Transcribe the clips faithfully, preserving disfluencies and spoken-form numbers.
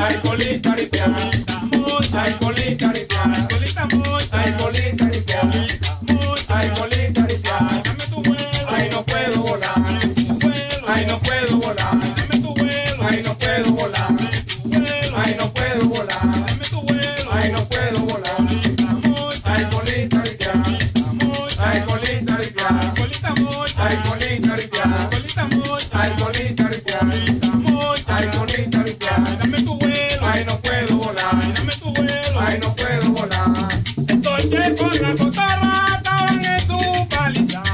ay colita ripia, ay colita ripia, ay colita ripia, ay colita ripia, ay no puedo volar, ay no puedo volar, ay no puedo volar, ay no puedo volar, ay no puedo volar, ay colita ripia, ay colita ripia, ay colita ripia, ay colita ripia, ay colita ripia, ay no puedo volar, ay no puedo volar. Estoy con la cotorra, estaban en su paliza.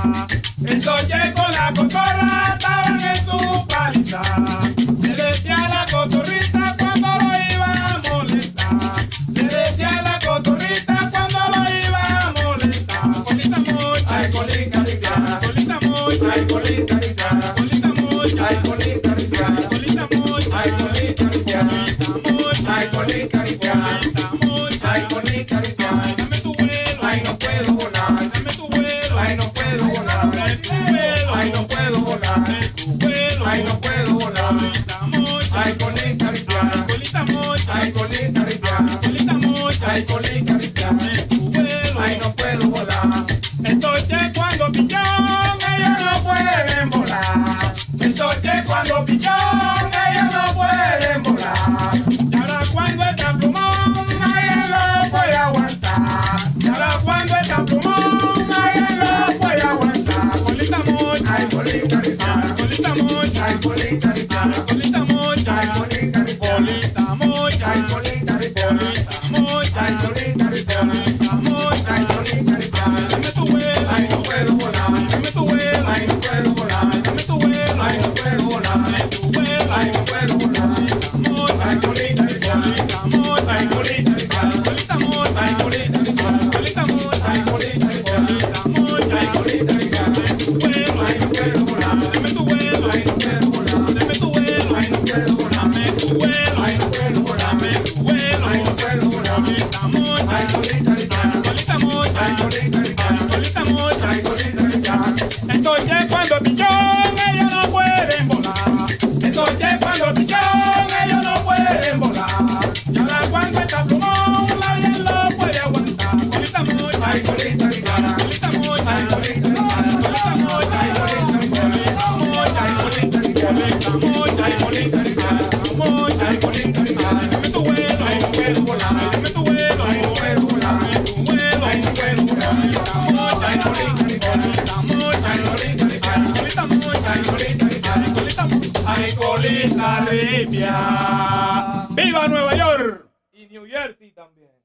Estoy con la cotorra, estaban en su paliza. Le decía a la cotorrita cuando lo iba a molestar. Le decía a la cotorrita cuando lo iba a molestar. Colita mocha, Ay colita ripia, colita mocha, ay colita ripia, colita mocha, ay colita ripia, colita mocha, ay colita ripia, mocha, ay colita ripia, mocha. ay colita ripia, Dame tu vuelo, ay no puedo volar, dame tu vuelo, ay no puedo volar, dame tu vuelo, ay no puedo volar, tu vuelo, ay no puedo volar, colita mocha, ay colita ripia, colita mocha, ay colita ripia, colita mocha, ay colita ripia, tu vuelo. ay no puedo volar. Entonces cuando pichón, ellos no pueden volar. Entonces cuando pichón, ellos no pueden volar. Y ahora cuando está plumón, Nadie lo puede aguantar. y ahora cuando está plumón, Nadie lo puede aguantar. colita mocha, Ay colita ripia, colita mocha, ay colita ripia, colita mocha, ay colita ripia, colita mocha, ay colita ripia, colita mocha, ay colita ripia, colita mocha. ay colita ripia. Dame tu vuelo, Ay no puedo volar, dame tu vuelo, ay no puedo volar, dame tu vuelo, ay no puedo volar, tu vuelo, ay no puedo volar. mocha, Ay colita ripia, colita mocha, ay colita ripia, colita mocha, ay colita ripia, colita mocha, ay colita ripia, colita mocha, ay colita ripia. tu vuelo, Ay no puedo volar, dame tu vuelo, ay no puedo volar, dame tu vuelo, ay no puedo volar, dame tu vuelo, ay no puedo volar, dame tu vuelo, ay no puedo volar. colita mocha, Ay colita ripia, colita mocha, ay colita ripia, colita mocha. ay colita ripia. Entonces cuando pichón, ellos no pueden volar. Entonces cuando pichón, ellos no pueden volar. Y ahora cuando está plumón, nadie lo puede aguantar. Colita mocha, Ay colita ripia, colita mocha, ay colita ripia, colita mocha, ay colita ripia, mocha, ay colita ripia, colita mocha, ay colita ripia, mocha. ay colita ripia. Dame tu vuelo, Ay no puedo volar, dame tu vuelo, ay no puedo volar, tu vuelo, ay no puedo volar. mocha, Ay colita ripia, colita mocha, ay colita ripia, colita mocha, ay colita ripia, colita mocha. ay colita ripia. ¡Viva Nueva York! Y New Jersey también.